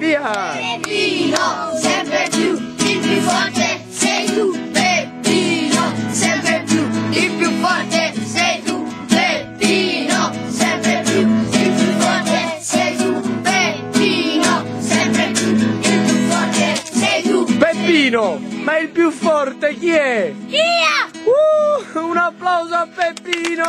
Via! Peppino, sempre più, il più forte sei tu. Peppino, sempre più, il più forte sei tu. Peppino, sempre più, il più forte sei tu. Peppino, sempre più, il più forte sei tu. Peppino! Ma il più forte chi è? Via! Un applauso a Peppino!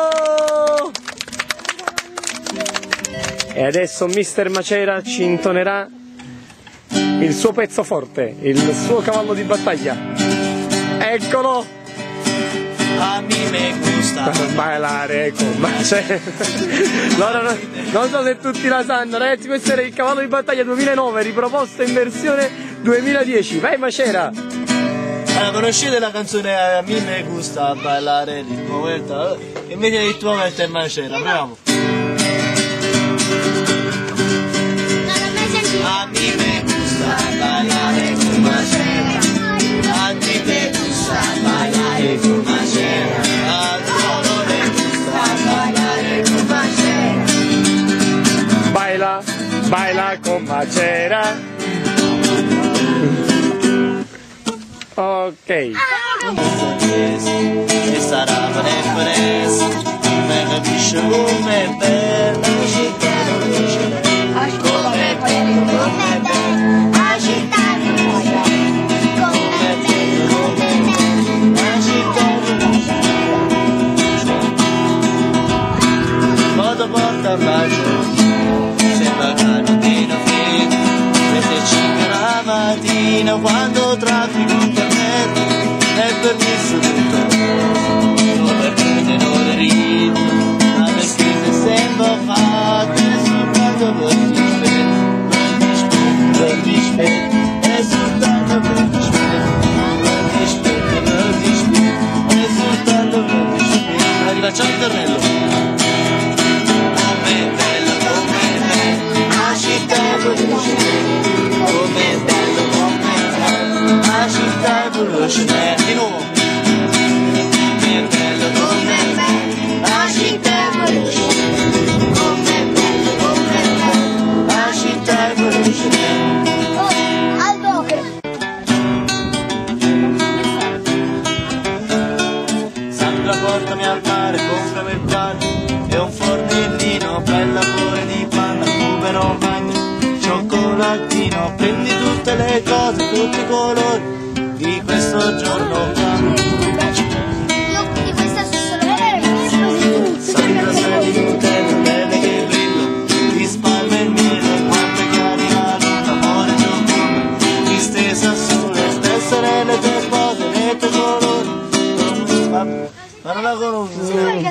E adesso Mister Macera ci intonerà il suo pezzo forte, il suo cavallo di battaglia. Eccolo! A mí me gusta Bailare con Macera. Non so se tutti la sanno, ragazzi, questo era il cavallo di battaglia 2009, riproposto in versione 2010. Vai Macera! Allora, conoscete la canzone A mí me gusta ballare il ritmo vuelta? Invece il tuo vuelta è Macera, proviamo. A mí me gusta ballare con Macera. A ti te gusta ballare con Macera. A loro le gusta ballare con Macera. Baila, baila con Macera. Ok. E sarà preso, me capisce come è bella città, non dice come è bello, come è bello, la città non dice come è bello, come è bello, la città non dice. Modo porta a bacio, sembra canotino figo, mette 5 la mattina quando traffico internet. È permesso tutto, solo perché tenore ritmo, ma le scritte sempre fatte, soltanto per dispetto, è soltanto per dispetto, è soltanto per dispetto. Rifacciamo il tornello. Com'è bello, la città è veloce, com'è bello, la città è veloce. Di nuovo. Com'è bello, la città è veloce, com'è bello, la città è veloce. Sandra portami al mare, comprami il pane e un fornellino, bella cuore di panna, numero magno, cioccolatino, prendi tutte le cose, tutti i colori di questo giorno qua. Sandra sei di Nutella, belle che brillo, ti spalma il miele, quante chiari la luna, amore giocondo, distesa sulle stesse le tue spose, le tue colori. Ma non la conosco.